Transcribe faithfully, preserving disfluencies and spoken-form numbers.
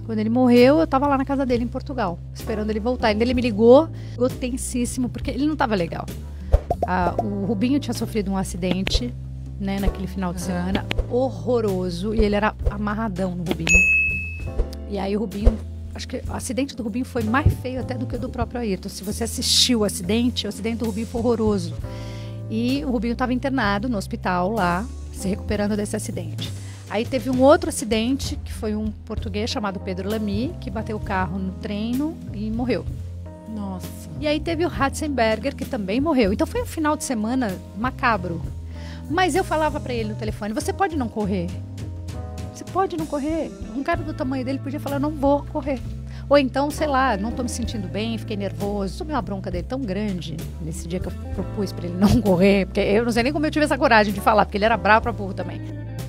Quando ele morreu, eu tava lá na casa dele em Portugal, esperando ele voltar. Ainda ele me ligou, ficou tensíssimo, porque ele não tava legal. Ah, o Rubinho tinha sofrido um acidente, né, naquele final de semana, horroroso, e ele era amarradão no Rubinho. E aí o Rubinho, acho que o acidente do Rubinho foi mais feio até do que o do próprio Ayrton. Se você assistiu o acidente, o acidente do Rubinho foi horroroso. E o Rubinho estava internado no hospital lá, se recuperando desse acidente. Aí teve um outro acidente, que foi um português chamado Pedro Lamy, que bateu o carro no treino e morreu. Nossa. E aí teve o Ratzenberger, que também morreu. Então foi um final de semana macabro. Mas eu falava para ele no telefone, você pode não correr? Você pode não correr? Um cara do tamanho dele podia falar, não vou correr. Ou então, sei lá, não tô me sentindo bem, fiquei nervoso. Tomei uma bronca dele tão grande nesse dia que eu propus para ele não correr. Porque eu não sei nem como eu tive essa coragem de falar, porque ele era bravo pra burro também.